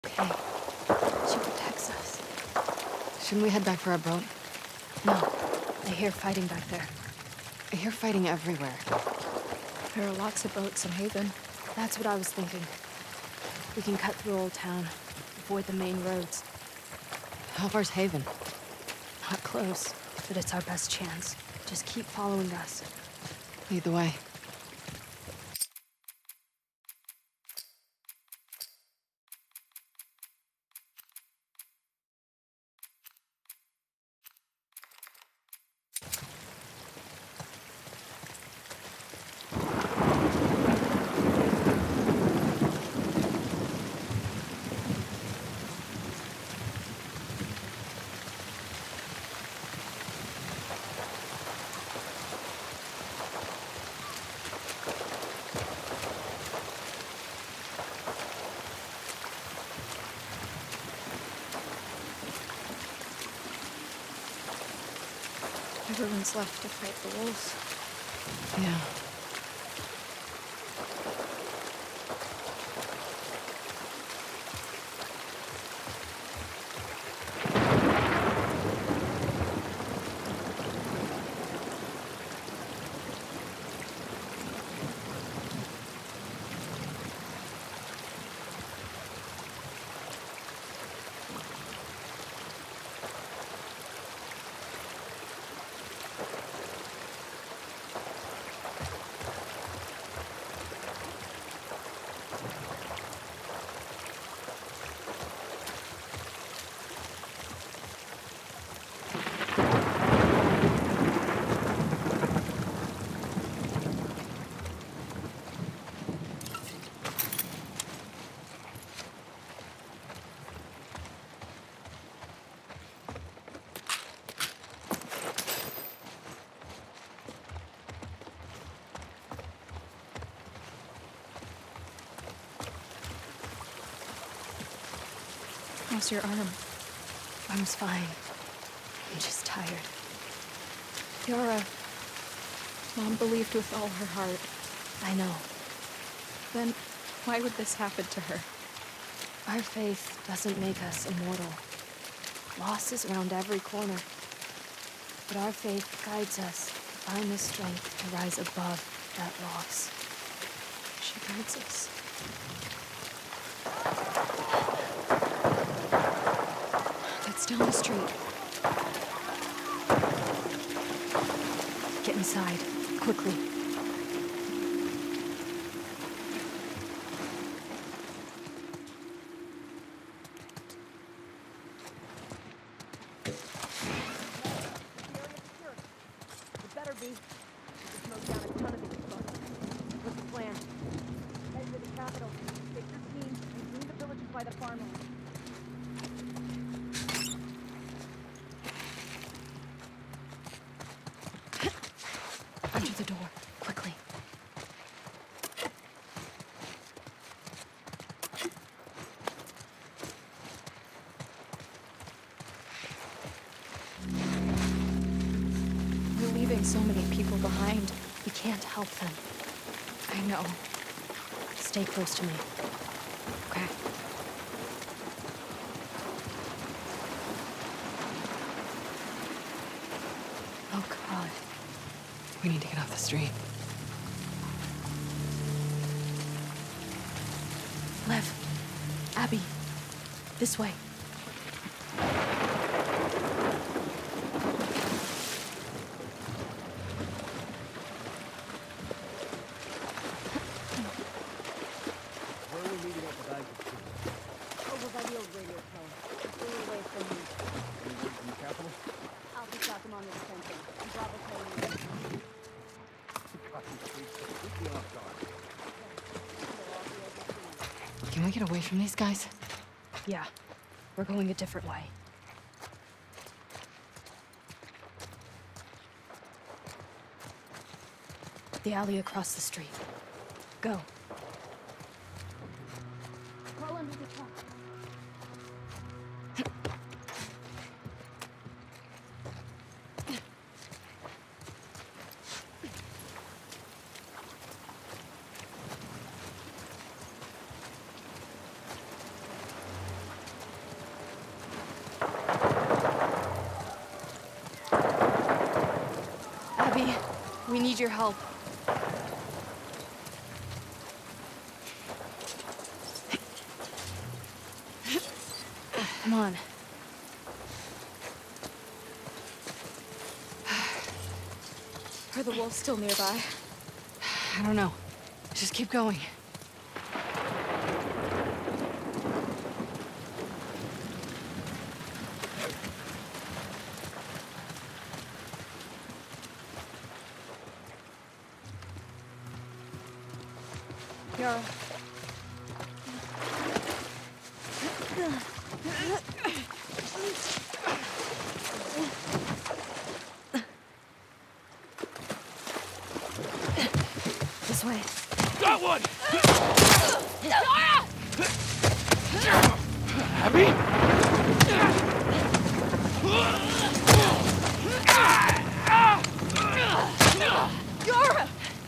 Okay. She protects us. Shouldn't we head back for our boat? No. I hear fighting back there. I hear fighting everywhere. There are lots of boats in Haven. That's what I was thinking. We can cut through Old Town, avoid the main roads. How far's Haven? Not close, but it's our best chance. Just keep following us. Lead the way. Everyone's left to fight the wolves. Yeah. How's your arm? Arm's fine. I'm just tired. Yara, Mom believed with all her heart. I know. Then why would this happen to her? Our faith doesn't make us immortal. Loss is around every corner. But our faith guides us to find the strength to rise above that loss. She guides us. That's down the street. Get inside, quickly. Under the door, quickly. We're leaving so many people behind. We can't help them. I know. Stay close to me. Okay. Oh, God. We need to get off the street. Lev. Abby. This way. Where are we meeting up with Isaac? Over by the old radio tower. Stay away from me. Any word from the capital? Alpha shot them on the defensive. And Bravo telling me. Copy, please. Keep me off guard. Can we get away from these guys? Yeah. We're going a different way. The alley across the street. Go. Crawl under the truck. We need your help. Come on. Are the wolves still nearby? I don't know. Just keep going. Yara. This way. Got one! Abby? Yara!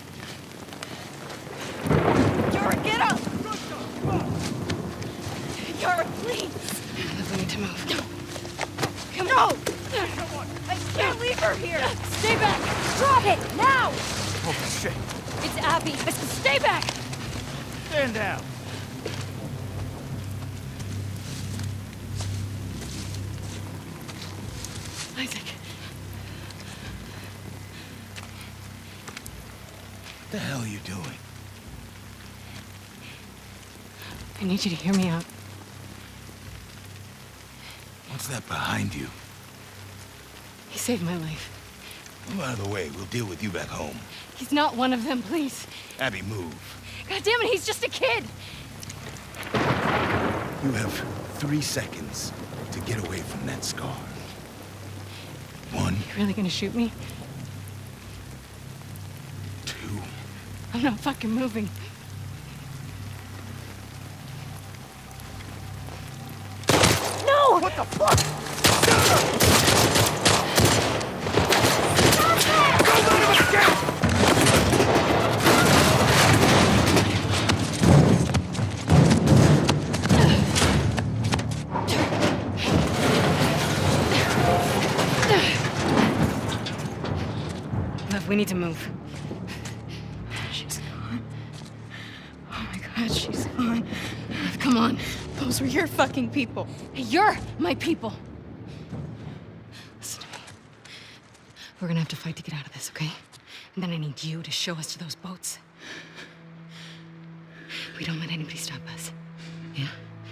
Yara, get up! Yara, please! We need to move. Come on! I can't leave her here! Stay back! Drop it! Now! Oh, shit. It's Abby! Stay back! Stand down. Isaac. What the hell are you doing? I need you to hear me out. What's that behind you? He saved my life. Move out of the way. We'll deal with you back home. He's not one of them, please. Abby, move. God damn it, he's just a kid! You have 3 seconds to get away from that scar. 1, You really gonna shoot me? 2. I'm not fucking moving. No! What the fuck? Lev, we need to move. She's gone. Oh my god, she's gone. Lev, come on. Those were your fucking people. You're my people. Listen to me. We're gonna have to fight to get out of this, okay? And then I need you to show us to those boats. We don't let anybody stop us. Yeah?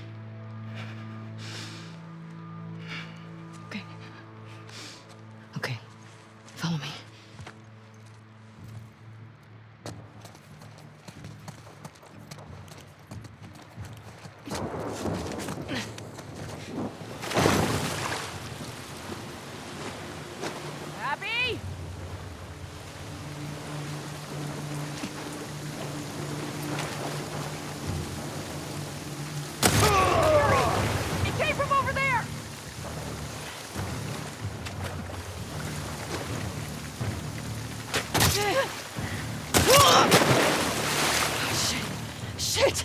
Okay. Okay. Follow me. Abby! It came from over there! Shit!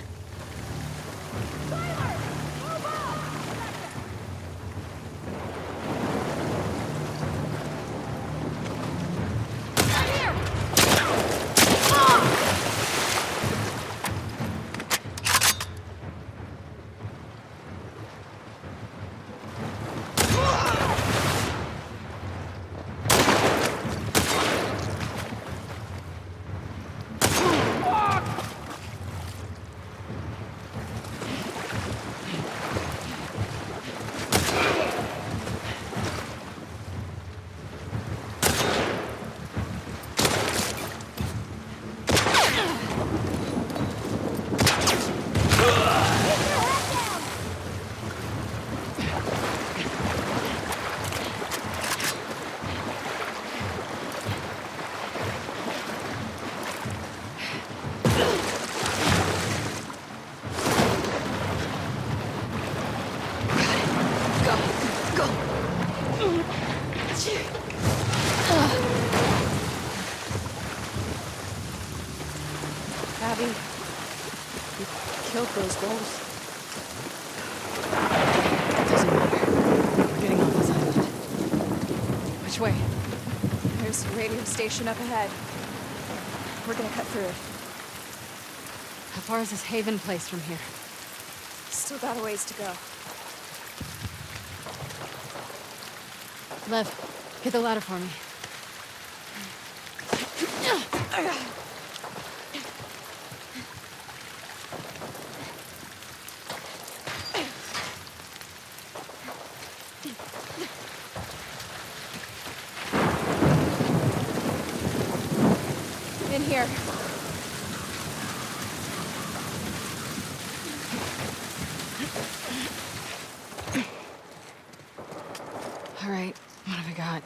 Abby, you killed those wolves. Doesn't matter. We're getting off this island. Which way? There's a radio station up ahead. We're gonna cut through it. How far is this Haven place from here? Still got a ways to go. Lev, get the ladder for me. In here. All right, what have I got?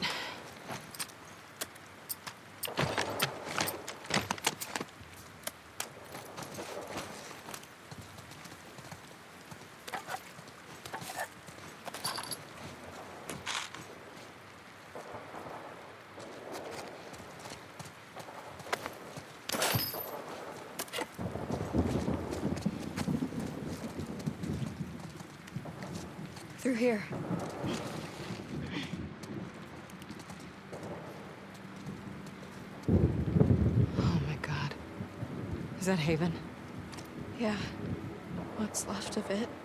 Through here. Oh my God. Is that Haven? Yeah. What's left of it.